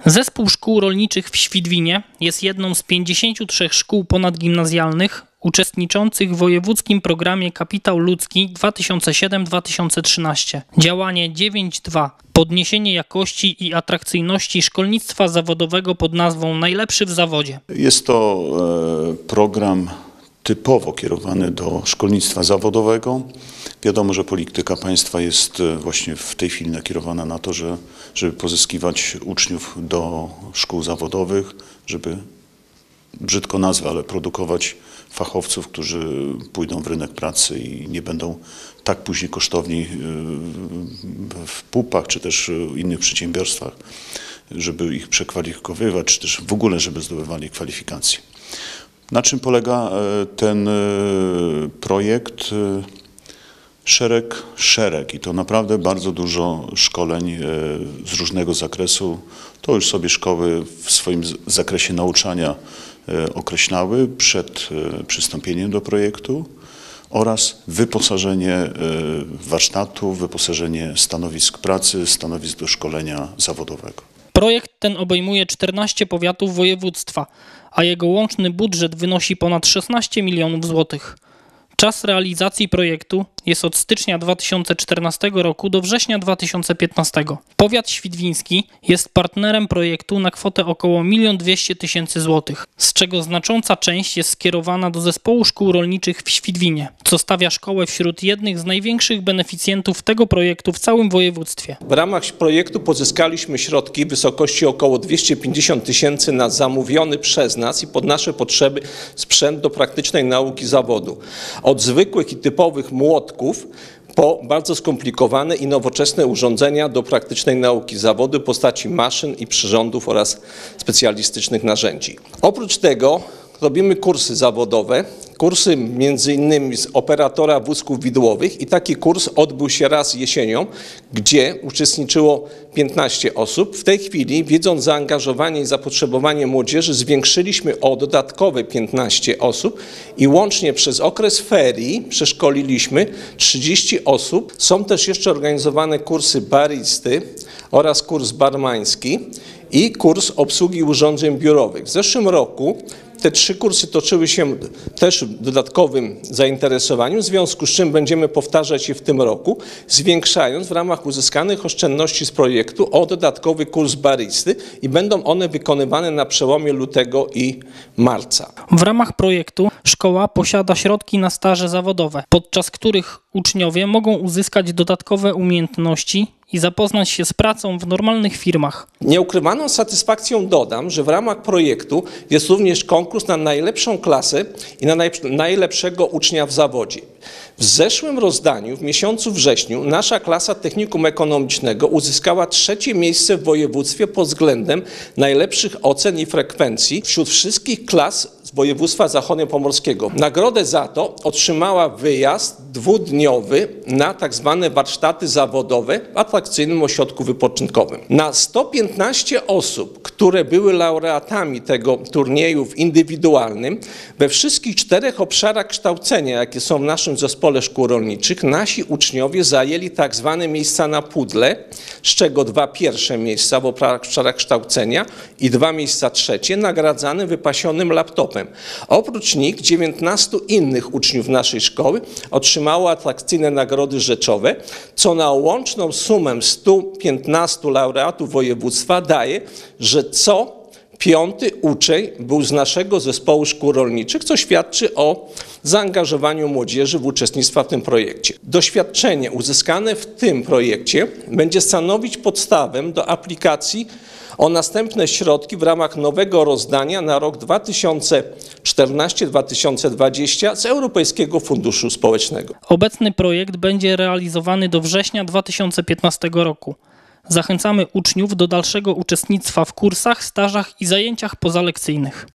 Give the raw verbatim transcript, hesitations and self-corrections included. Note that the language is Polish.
Zespół Szkół Rolniczych w Świdwinie jest jedną z pięćdziesięciu trzech szkół ponadgimnazjalnych uczestniczących w wojewódzkim programie Kapitał Ludzki dwa tysiące siedem do dwa tysiące trzynaście. Działanie dziewięć dwa. Podniesienie jakości i atrakcyjności szkolnictwa zawodowego pod nazwą Najlepszy w zawodzie. Jest to program typowo kierowany do szkolnictwa zawodowego. Wiadomo, że polityka państwa jest właśnie w tej chwili nakierowana na to, że, żeby pozyskiwać uczniów do szkół zawodowych, żeby, brzydko nazwę, ale produkować fachowców, którzy pójdą w rynek pracy i nie będą tak później kosztowni w pupach czy też innych przedsiębiorstwach, żeby ich przekwalifikowywać, czy też w ogóle, żeby zdobywali kwalifikacje. Na czym polega ten projekt? Szereg, szereg i to naprawdę bardzo dużo szkoleń z różnego zakresu. To już sobie szkoły w swoim zakresie nauczania określały przed przystąpieniem do projektu oraz wyposażenie warsztatów, wyposażenie stanowisk pracy, stanowisk do szkolenia zawodowego. Projekt ten obejmuje czternaście powiatów województwa, a jego łączny budżet wynosi ponad szesnaście milionów złotych. Czas realizacji projektu jest od stycznia dwa tysiące czternastego roku do września dwa tysiące piętnastego. Powiat świdwiński jest partnerem projektu na kwotę około milion dwieście tysięcy złotych, z czego znacząca część jest skierowana do Zespołu Szkół Rolniczych w Świdwinie, co stawia szkołę wśród jednych z największych beneficjentów tego projektu w całym województwie. W ramach projektu pozyskaliśmy środki w wysokości około dwieście pięćdziesiąt tysięcy na zamówiony przez nas i pod nasze potrzeby sprzęt do praktycznej nauki zawodu. Od zwykłych i typowych młotków po bardzo skomplikowane i nowoczesne urządzenia do praktycznej nauki zawodu w postaci maszyn i przyrządów oraz specjalistycznych narzędzi. Oprócz tego robimy kursy zawodowe, kursy między innymi z operatora wózków widłowych i taki kurs odbył się raz jesienią, gdzie uczestniczyło piętnaście osób. W tej chwili, wiedząc zaangażowanie i zapotrzebowanie młodzieży, zwiększyliśmy o dodatkowe piętnaście osób i łącznie przez okres ferii przeszkoliliśmy trzydzieści osób. Są też jeszcze organizowane kursy baristy oraz kurs barmański i kurs obsługi urządzeń biurowych. W zeszłym roku te trzy kursy toczyły się też w dodatkowym zainteresowaniu, w związku z czym będziemy powtarzać je w tym roku, zwiększając w ramach uzyskanych oszczędności z projektu o dodatkowy kurs baristy i będą one wykonywane na przełomie lutego i marca. W ramach projektu szkoła posiada środki na staże zawodowe, podczas których uczniowie mogą uzyskać dodatkowe umiejętności i zapoznać się z pracą w normalnych firmach. Nieukrywaną satysfakcją dodam, że w ramach projektu jest również konkurs na najlepszą klasę i na najlepszego ucznia w zawodzie. W zeszłym rozdaniu, w miesiącu wrześniu, nasza klasa technikum ekonomicznego uzyskała trzecie miejsce w województwie pod względem najlepszych ocen i frekwencji wśród wszystkich klas z województwa zachodniopomorskiego. Nagrodę za to otrzymała wyjazd dwudniowy na tak zwane warsztaty zawodowe w atrakcyjnym ośrodku wypoczynkowym. Na sto piętnaście osób, które były laureatami tego turnieju w indywidualnym, we wszystkich czterech obszarach kształcenia, jakie są w naszym zespole szkół rolniczych, nasi uczniowie zajęli tak zwane miejsca na pudle, z czego dwa pierwsze miejsca w obszarach kształcenia i dwa miejsca trzecie, nagradzane wypasionym laptopem. Oprócz nich dziewiętnastu innych uczniów naszej szkoły otrzymało atrakcyjne nagrody rzeczowe, co na łączną sumę stu piętnastu laureatów województwa daje, że co piąty uczeń był z naszego zespołu szkół rolniczych, co świadczy o zaangażowaniu młodzieży w uczestnictwo w tym projekcie. Doświadczenie uzyskane w tym projekcie będzie stanowić podstawę do aplikacji o następne środki w ramach nowego rozdania na rok dwa tysiące czternasty do dwa tysiące dwudziestego z Europejskiego Funduszu Społecznego. Obecny projekt będzie realizowany do września dwa tysiące piętnastego roku. Zachęcamy uczniów do dalszego uczestnictwa w kursach, stażach i zajęciach pozalekcyjnych.